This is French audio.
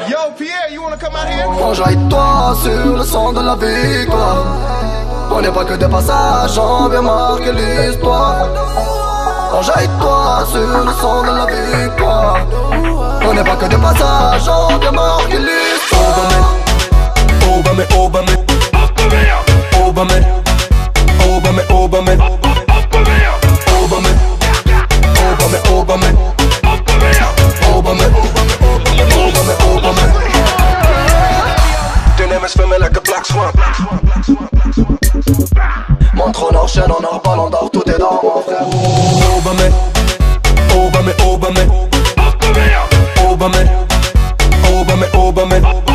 Yo, Pierre, you wanna come out here? Enjaille-toi sur le sang de la victoire. On n'est pas que des passages, on vient marquer l'histoire. Enjaille-toi sur le sang de la victoire. On n'est pas que des passages, on vient marquer l'histoire. Obame, Obame, Obame, Obame, Obame, Obame, Obame, Obame, Obame, Obame, Obame. Dynamics for me like a black swan. Montre, on enchaîne, on rebelle, on dort, tout est dans mon frère. Obame, Obame, Obame, Obame, Obame, Obame.